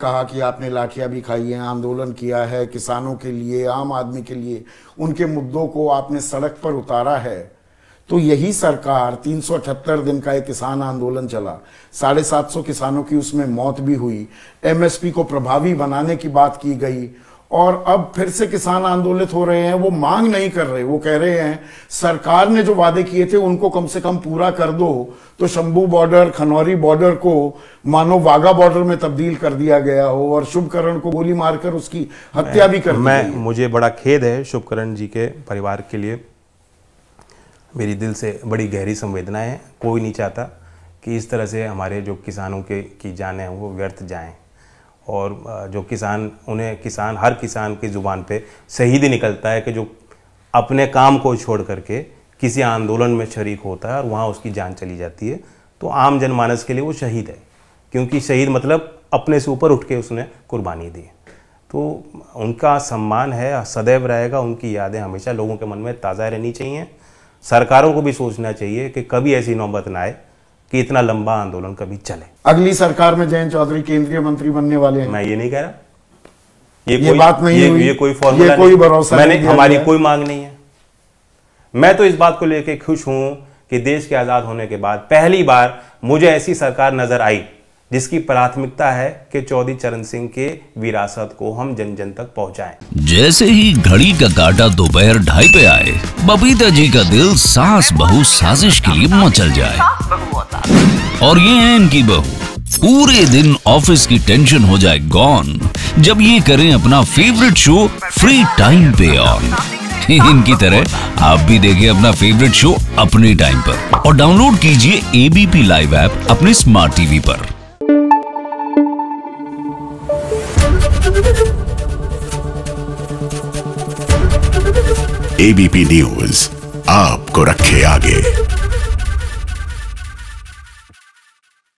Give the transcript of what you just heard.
कहा कि आपने लाठियां भी खाई हैं, आंदोलन किया है किसानों के लिए, आम आदमी के लिए, उनके मुद्दों को आपने सड़क पर उतारा है, तो यही सरकार 378 दिन का एक किसान आंदोलन चला, 750 किसानों की उसमें मौत भी हुई, एमएसपी को प्रभावी बनाने की बात की गई, और अब फिर से किसान आंदोलित हो रहे हैं। वो मांग नहीं कर रहे, वो कह रहे हैं सरकार ने जो वादे किए थे उनको कम से कम पूरा कर दो। तो शंभू बॉर्डर, खनौरी बॉर्डर को मानो वाघा बॉर्डर में तब्दील कर दिया गया हो और शुभकरण को गोली मारकर उसकी हत्या भी कर दी गई। मुझे बड़ा खेद है शुभकरण जी के परिवार के लिए, मेरी दिल से बड़ी गहरी संवेदनाएं हैं। कोई नहीं चाहता कि इस तरह से हमारे जो किसानों की जानें वो व्यर्थ जाएं, और जो किसान हर किसान की ज़ुबान पे शहीद ही निकलता है कि जो अपने काम को छोड़ करके किसी आंदोलन में शरीक होता है और वहाँ उसकी जान चली जाती है। तो आम जनमानस के लिए वो शहीद है, क्योंकि शहीद मतलब अपने से ऊपर उठ के उसने कुर्बानी दी। तो उनका सम्मान है, सदैव रहेगा, उनकी यादें हमेशा लोगों के मन में ताज़ा रहनी चाहिए। सरकारों को भी सोचना चाहिए कि कभी ऐसी नौबत ना आए कि इतना लंबा आंदोलन कभी चले। अगली सरकार में जयंत चौधरी केंद्रीय मंत्री बनने वाले हैं। मैं ये नहीं कह रहा, ये बात नहीं हुई, ये कोई फॉर्मूला, ये कोई भरोसा मैंने, हमारी कोई मांग नहीं है। मैं तो इस बात को लेकर खुश हूं कि देश के आजाद होने के बाद पहली बार मुझे ऐसी सरकार नजर आई जिसकी प्राथमिकता है कि चौधरी चरण सिंह के विरासत को हम जन जन तक पहुंचाएं। जैसे ही घड़ी का काटा दोपहर 2:30 पे आए, बबीता जी का दिल सास बहू साजिश के लिए मचल जाए। और ये है इनकी बहू, पूरे दिन ऑफिस की टेंशन हो जाए गॉन जब ये करें अपना फेवरेट शो फ्री टाइम पे ऑन। इनकी तरह आप भी देखें अपना फेवरेट शो अपने टाइम पर और डाउनलोड कीजिए एबीपी लाइव ऐप अपने स्मार्ट टीवी पर। एबीपी न्यूज आपको रखे आगे।